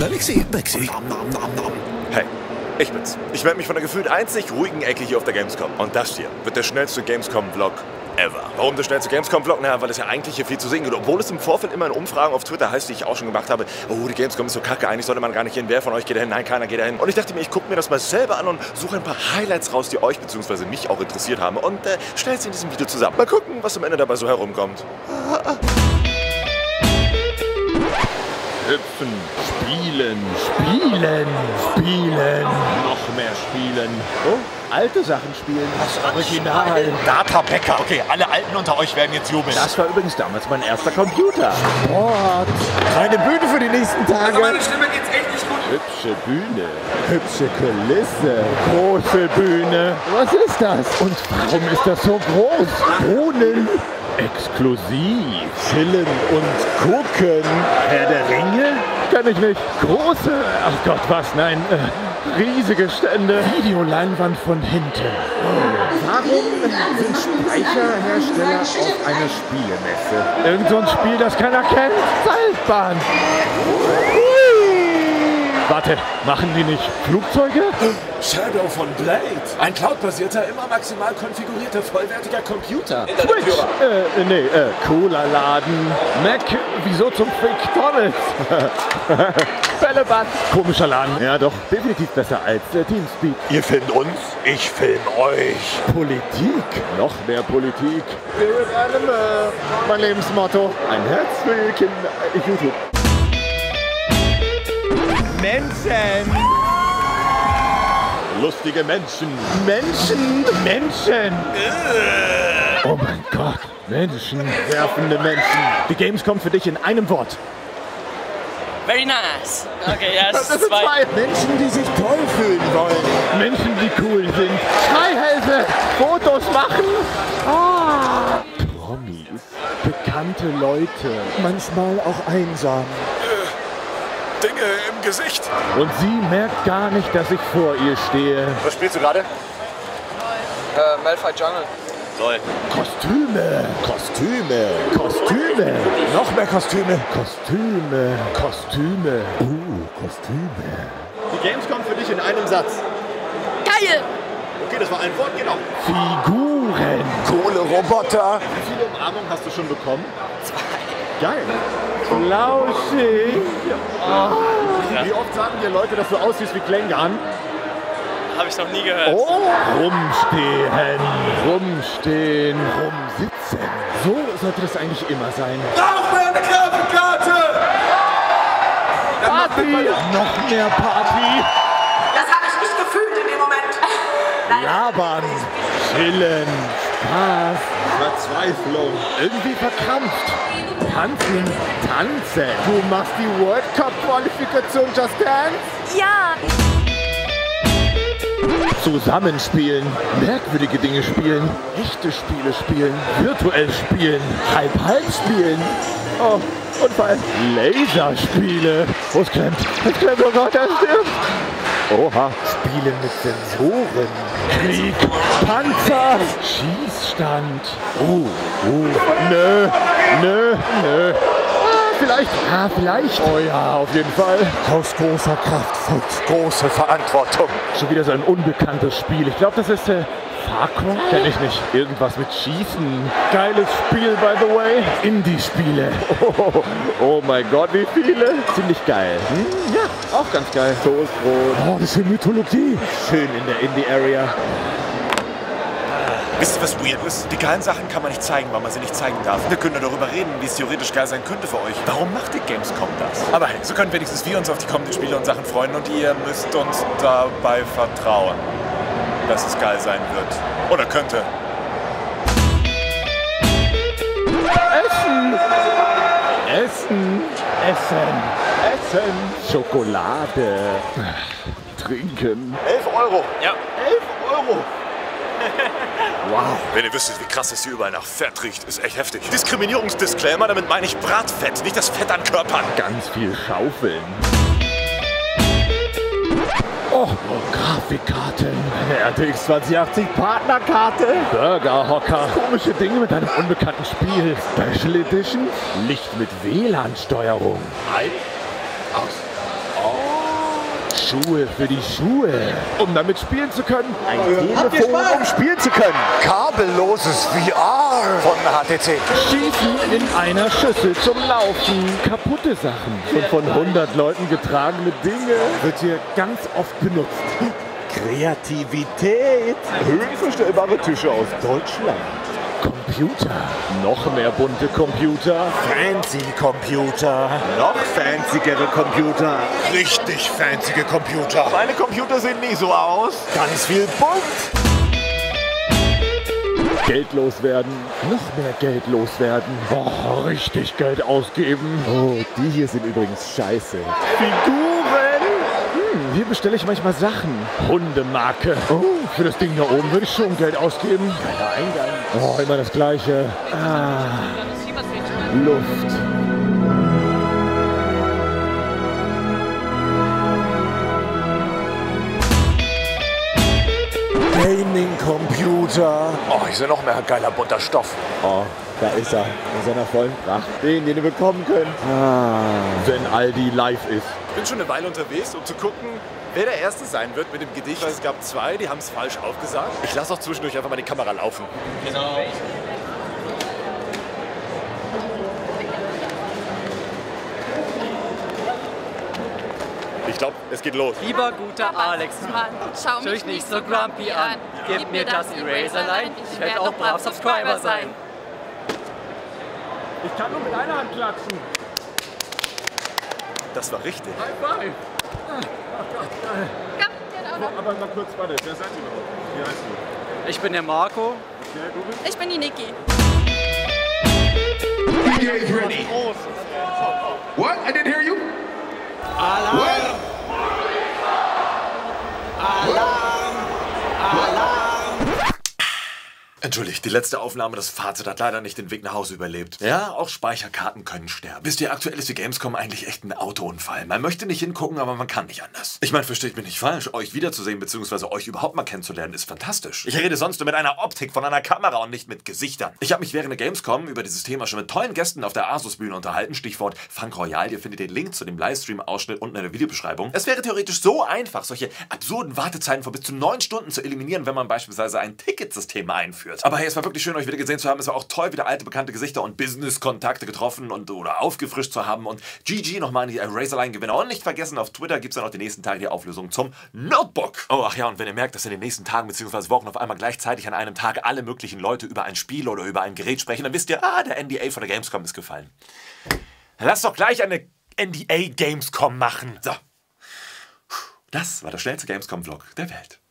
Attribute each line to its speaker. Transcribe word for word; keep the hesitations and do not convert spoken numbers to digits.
Speaker 1: Na, Lexi, Lexi.
Speaker 2: Hey, ich bin's. Ich melde mich von der gefühlt einzig ruhigen Ecke hier auf der Gamescom. Und das hier wird der schnellste Gamescom-Vlog ever. Warum der schnellste Gamescom-Vlog? Naja, weil es ja eigentlich hier viel zu sehen gibt. Obwohl es im Vorfeld immer in Umfragen auf Twitter heißt, die ich auch schon gemacht habe, oh, die Gamescom ist so kacke, eigentlich sollte man gar nicht hin. Wer von euch geht da hin? Nein, keiner geht da hin. Und ich dachte mir, ich gucke mir das mal selber an und suche ein paar Highlights raus, die euch bzw. mich auch interessiert haben. Und äh, stelle sie in diesem Video zusammen. Mal gucken, was am Ende dabei so herumkommt.
Speaker 3: Hüpfen, spielen, spielen, spielen, noch mehr spielen. Oh, alte Sachen spielen, das Original.
Speaker 4: Data-Bäcker. Okay, alle Alten unter euch werden jetzt jubeln.
Speaker 3: Das war übrigens damals mein erster Computer. Sport. Keine Bühne für die nächsten Tage.
Speaker 5: Also meine Stimme geht's echt nicht gut.
Speaker 3: Hübsche Bühne, hübsche Kulisse, große Bühne. Was ist das? Und warum ist das so groß? Brunnen. Exklusiv. Chillen und gucken. Herr der Ringe? Kenn ich nicht. Große, ach Gott, was, nein, äh, riesige Stände. Videoleinwand von hinten. Oh. Warum sind Speicherhersteller auf einer Spielemesse? Irgend so ein Spiel, das keiner kennt. Seilbahn. Warte, machen die nicht Flugzeuge?
Speaker 1: Shadow von Blade. Ein cloudbasierter, immer maximal konfigurierter, vollwertiger Computer.
Speaker 3: Twitch, äh, nee, äh, Cola-Laden. Mac, wieso zum McDonald's? Bällebad. Komischer Laden. Ja doch, definitiv besser als äh, Teamspeak.
Speaker 4: Ihr filmt uns, ich film euch.
Speaker 3: Politik. Noch mehr Politik. Spirit Animal. Mein Lebensmotto. Ein Herz für die Kinder. Ich YouTube. Menschen! Lustige Menschen! Menschen! Menschen! Oh mein Gott! Menschen! Werfende Menschen! Die Gamescom für dich in einem Wort!
Speaker 6: Very nice! Okay, ja, das,
Speaker 3: Das
Speaker 6: ist
Speaker 3: sind
Speaker 6: zwei.
Speaker 3: zwei Menschen, die sich toll fühlen wollen! Menschen, die cool sind! Schreihälse! Fotos machen! Ah. Promis! Bekannte Leute! Manchmal auch einsam!
Speaker 2: Dinge im Gesicht.
Speaker 3: Und sie merkt gar nicht, dass ich vor ihr stehe.
Speaker 2: Was spielst du gerade?
Speaker 5: Äh, Malphite Jungle.
Speaker 2: Lol.
Speaker 3: Kostüme, Kostüme, Kostüme, noch mehr Kostüme, Kostüme, Kostüme, uh, Kostüme.
Speaker 2: Die Gamescom für dich in einem Satz.
Speaker 6: Geil!
Speaker 2: Okay, das war ein Wort, genau.
Speaker 3: Figuren.
Speaker 2: Kohleroboter.
Speaker 3: Wie viele Umarmungen hast du schon bekommen? Zwei. Geil. Flauschig. Oh. Wie oft sagen dir Leute, dass du aussiehst wie Klängern?
Speaker 6: Habe ich noch nie gehört.
Speaker 3: Oh. Rumstehen, rumstehen, rumsitzen. So sollte das eigentlich immer sein.
Speaker 5: Brauchen wir eine Grafikkarte!
Speaker 3: Party! Noch mehr Party!
Speaker 7: Das habe ich nicht gefühlt in dem Moment. Nein.
Speaker 3: Labern, chillen, Spaß, Verzweiflung, irgendwie verkrampft. Tanzen, tanzen. Du machst die World Cup Qualifikation Just Dance?
Speaker 6: Ja!
Speaker 3: Zusammenspielen, merkwürdige Dinge spielen, echte Spiele spielen, virtuell spielen, halb-halb spielen. Oh, Unfall. Laserspiele. Oh, es klemmt. Es klemmt, oh Gott, er stirbt. Oha. Spielen mit Sensoren. Krieg. Panzer. Schießstand. Oh, oh. Nö. Nö. Nö. Ah, vielleicht. Ah, vielleicht. Oh ja, auf jeden Fall. Aus großer Kraft folgt große Verantwortung. Schon wieder so ein unbekanntes Spiel. Ich glaube, das ist äh, Far Cry? Kenn ich nicht. Irgendwas mit Schießen. Geiles Spiel, by the way. Indie-Spiele. Oh, oh mein Gott, wie viele. Ziemlich geil. Hm, ja, auch ganz geil. Toastbrot. Oh, das ist eine Mythologie. Schön in der Indie-Area.
Speaker 2: Wisst ihr, was weird ist? Die geilen Sachen kann man nicht zeigen, weil man sie nicht zeigen darf. Wir können nur darüber reden, wie es theoretisch geil sein könnte für euch. Warum macht die Gamescom das? Aber hey, so können wenigstens wir uns auf die kommenden Spiele und Sachen freuen und ihr müsst uns dabei vertrauen, dass es geil sein wird. Oder könnte.
Speaker 3: Essen! Essen! Essen! Essen! Schokolade! Trinken!
Speaker 2: elf Euro!
Speaker 6: Ja.
Speaker 2: elf Euro!
Speaker 3: Wow!
Speaker 2: Wenn ihr wüsstet, wie krass es hier überall nach Fett riecht, ist echt heftig. Diskriminierungsdisclaimer, damit meine ich Bratfett, nicht das Fett an Körpern.
Speaker 3: Ganz viel Schaufeln. Oh, oh, Grafikkarten. Eine R T X zwanzig achtzig Partnerkarte. Burgerhocker. Komische Dinge mit einem unbekannten Spiel. Special Edition. Licht mit W L A N-Steuerung. Ein, aus. Schuhe für die Schuhe, um damit spielen zu können. Ein
Speaker 4: Telefon, um spielen zu können. Kabelloses V R von H T C.
Speaker 3: Schießen in einer Schüssel zum Laufen. Kaputte Sachen und von hundert Leuten getragene Dinge wird hier ganz oft benutzt.
Speaker 4: Kreativität. Höhenverstellbare Tische aus Deutschland.
Speaker 3: Computer. Noch mehr bunte Computer.
Speaker 4: Fancy Computer. Noch fancyere Computer. Richtig fancy Computer. Meine Computer sehen nie so aus. Ganz viel bunt.
Speaker 3: Geld loswerden. Noch mehr Geld loswerden. Boah, richtig Geld ausgeben.
Speaker 4: Oh, die hier sind übrigens scheiße.
Speaker 3: Figuren. Hm, hier bestelle ich manchmal Sachen. Hundemarke. Oh, für das Ding da oben würde ich schon Geld ausgeben. Geiler Eingang. Oh, immer das Gleiche. Ah, Luft.
Speaker 4: Gaming-Computer. Oh, hier ist noch mehr geiler bunter Stoff.
Speaker 3: Oh, da ist er. In seiner vollen Pracht. Den, den ihr bekommen könnt. Ah, wenn Aldi live ist.
Speaker 2: Ich bin schon eine Weile unterwegs, um zu gucken, wer der Erste sein wird mit dem Gedicht. Es gab zwei, die haben es falsch aufgesagt. Ich lasse auch zwischendurch einfach mal die Kamera laufen.
Speaker 6: Genau.
Speaker 2: Ich glaube, es geht los.
Speaker 6: Lieber guter Alex,
Speaker 8: Mann, schau mich
Speaker 6: mich nicht so grumpy an. Gib mir das Eraserline, ich werde auch brav Subscriber sein.
Speaker 3: Ich kann nur mit einer Hand klatschen.
Speaker 2: Das war richtig.
Speaker 3: High five. Aber mal kurz, warte, wer seid ihr überhaupt? Wie heißt du?
Speaker 6: Ich bin der Marco.
Speaker 8: Ich bin die Niki.
Speaker 5: D J is ready. What? I didn't hear you. Alarm. What?
Speaker 2: Alarm! Alarm! Entschuldigt, die letzte Aufnahme, das Fazit hat leider nicht den Weg nach Hause überlebt. Ja, auch Speicherkarten können sterben. Wisst ihr, aktuell ist die Gamescom eigentlich echt ein Autounfall. Man möchte nicht hingucken, aber man kann nicht anders. Ich meine, versteht mich nicht falsch, euch wiederzusehen bzw. euch überhaupt mal kennenzulernen ist fantastisch. Ich rede sonst nur mit einer Optik von einer Kamera und nicht mit Gesichtern. Ich habe mich während der Gamescom über dieses Thema schon mit tollen Gästen auf der Asus-Bühne unterhalten. Stichwort Funk Royal. Ihr findet den Link zu dem Livestream-Ausschnitt unten in der Videobeschreibung. Es wäre theoretisch so einfach, solche absurden Wartezeiten von bis zu neun Stunden zu eliminieren, wenn man beispielsweise ein Ticketsystem einführt. Aber hey, es war wirklich schön, euch wieder gesehen zu haben. Es war auch toll, wieder alte, bekannte Gesichter und Business-Kontakte getroffen und oder aufgefrischt zu haben. Und G G nochmal an die Eraserline-Gewinner. Und nicht vergessen, auf Twitter gibt es dann auch die nächsten Tage die Auflösung zum Notebook. Oh, ach ja, und wenn ihr merkt, dass in den nächsten Tagen bzw. Wochen auf einmal gleichzeitig an einem Tag alle möglichen Leute über ein Spiel oder über ein Gerät sprechen, dann wisst ihr, ah, der N D A von der Gamescom ist gefallen. Lasst doch gleich eine N D A Gamescom machen. So. Das war der schnellste Gamescom-Vlog der Welt.